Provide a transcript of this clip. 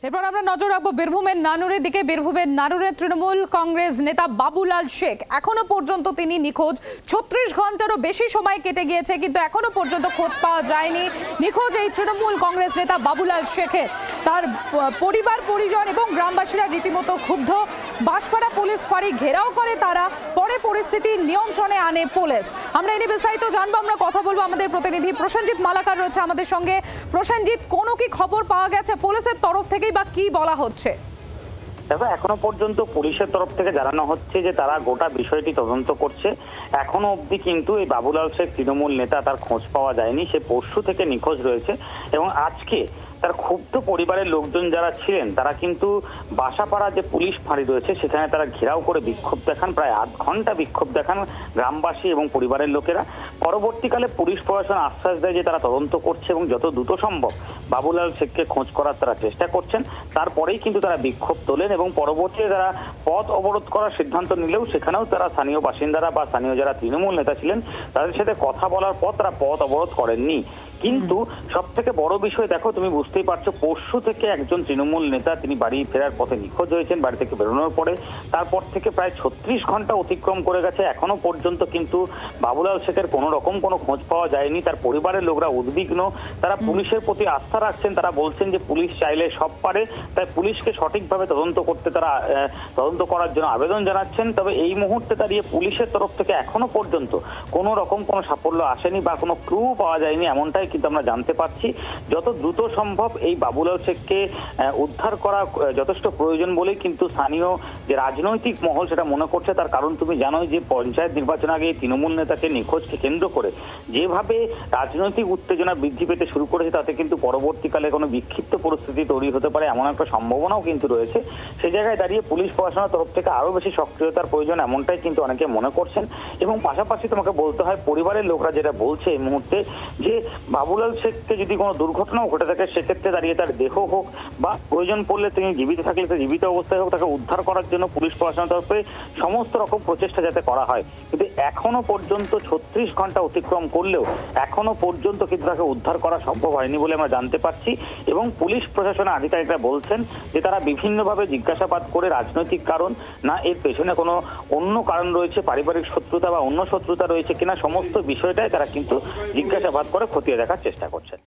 এরপর আমরা নজর রাখবো বীরভূমের নানুরের দিকে। বীরভূমের নানুরের তৃণমূল কংগ্রেস নেতা বাবুলাল শেখ এখনো পর্যন্ত তিনি নিখোঁজ। 36 ঘন্টারও বেশি সময় কেটে গিয়েছে, কিন্তু এখনো পর্যন্ত খোঁজ পাওয়া যায়নি। নিখোঁজ এই তৃণমূল কংগ্রেস নেতা বাবুলাল শেখের তার পরিবার পরিজন এবং গ্রামবাসীরা রীতিমতো ক্ষুব্ধ। বাঁশপাড়া পুলিশ ফাঁড়ি ঘেরাও করে তারা, পরে পরিস্থিতি নিয়ন্ত্রণে আনে পুলিশ। আমরা এনে বিস্তারিত জানবো, আমরা কথা বলবো আমাদের প্রতিনিধি প্রসেনজিৎ মালাকার রয়েছে আমাদের সঙ্গে। প্রসেনজিৎ, কোনো কি খবর পাওয়া গেছে পুলিশের তরফ থেকে বা কি বলা হচ্ছে? দেখো, এখনো পর্যন্ত পুলিশের তরফ থেকে জানানো হচ্ছে যে তারা গোটা বিষয়টি তদন্ত করছে। এখনো অবধি কিন্তু এই বাবুলাল শেখ তৃণমূল নেতা, তার খোঁজ পাওয়া যায়নি। সে পরশু থেকে নিখোঁজ রয়েছে এবং আজকে তার ক্ষুব্ধ পরিবারের লোকজন যারা ছিলেন তারা কিন্তু বাসাপাড়া যে পুলিশ ফাঁড়ি রয়েছে সেখানে তারা ঘেরাও করে বিক্ষোভ দেখান। প্রায় আধ ঘন্টা বিক্ষোভ দেখান গ্রামবাসী এবং পরিবারের লোকেরা। পরবর্তীকালে পুলিশ প্রশাসন আশ্বাস দেয় যে তারা তদন্ত করছে এবং যত দ্রুত সম্ভব বাবুলাল শেখকে খোঁজ করার তারা চেষ্টা করছেন। তারপরেই কিন্তু তারা বিক্ষোভ তোলেন এবং পরবর্তীতে তারা পথ অবরোধ করার সিদ্ধান্ত নিলেও সেখানেও তারা স্থানীয় বাসিন্দারা বা স্থানীয় যারা তৃণমূল নেতা ছিলেন তাদের সাথে কথা বলার পর তারা পথ অবরোধ করেননি। কিন্তু সব থেকে বড় বিষয়, দেখো তুমি বুঝতেই পারছো, পরশু থেকে একজন তৃণমূল নেতা তিনি বাড়ি ফেরার পথে নিখোঁজ হয়েছেন। বাড়ি থেকে বেরোনোর পরে তারপর থেকে প্রায় 36 ঘন্টা অতিক্রম করে গেছে। এখনো পর্যন্ত কিন্তু বাবুলাল শেখের কোনো রকম কোনো খোঁজ পাওয়া যায়নি। তার পরিবারের লোকরা উদ্বিগ্ন, তারা পুলিশের প্রতি আস্থা রাখছেন। তারা বলছেন যে পুলিশ চাইলে সব পারে, তাই পুলিশকে সঠিকভাবে তদন্ত করতে তারা তদন্ত করার জন্য আবেদন জানাচ্ছেন। তবে এই মুহূর্তে দাঁড়িয়ে পুলিশের তরফ থেকে এখনো পর্যন্ত কোনো রকম কোনো সাফল্য আসেনি বা কোনো ক্লু পাওয়া যায়নি, এমনটাই কিন্তু আমরা জানতে পারছি। যত দ্রুত সম্ভব এই বাবুলাল শেখকে উদ্ধার করা যথেষ্ট প্রয়োজন বলেই কিন্তু স্থানীয় যে রাজনৈতিক মহল সেটা মনে করছে। তার কারণ তুমি জানোই যে পঞ্চায়েত নির্বাচন আগে তৃণমূল নেতাকে নিখোঁজকে কেন্দ্র করে যেভাবে রাজনৈতিক উত্তেজনা বৃদ্ধি পেতে শুরু করেছে, তাতে কিন্তু পরবর্তীকালে কোনো বিক্ষিপ্ত পরিস্থিতি তৈরি হতে পারে এমন একটা সম্ভাবনাও কিন্তু রয়েছে। সে জায়গায় দাঁড়িয়ে পুলিশ প্রশাসনের তরফ থেকে আরো বেশি সক্রিয়তার প্রয়োজন, এমনটাই কিন্তু অনেকে মনে করছেন। এবং পাশাপাশি তোমাকে বলতে হয়, পরিবারের লোকরা যেটা বলছে এই মুহূর্তে, যে বাবুলাল শেখকে যদি কোনো দুর্ঘটনাও ঘটে থাকে সেক্ষেত্রে দাঁড়িয়ে তার দেহ হোক বা প্রয়োজন পড়লে তিনি জীবিত থাকলে জীবিত অবস্থায় হোক, তাকে উদ্ধার করার জন্য পুলিশ প্রশাসনের তরফে সমস্ত রকম প্রচেষ্টা যাতে করা হয়। কিন্তু এখনো পর্যন্ত 36 ঘন্টা অতিক্রম করলেও এখনো পর্যন্ত কিন্তু তাকে উদ্ধার করা সম্ভব হয়নি বলে আমরা জানতে পারছি। এবং পুলিশ প্রশাসনের আধিকারিকরা বলছেন যে তারা বিভিন্নভাবে জিজ্ঞাসাবাদ করে রাজনৈতিক কারণ না এর পেছনে কোনো অন্য কারণ রয়েছে, পারিবারিক শত্রুতা বা অন্য শত্রুতা রয়েছে কিনা, সমস্ত বিষয়টাই তারা কিন্তু জিজ্ঞাসাবাদ করে খতিয়ে দেখার চেষ্টা করছেন।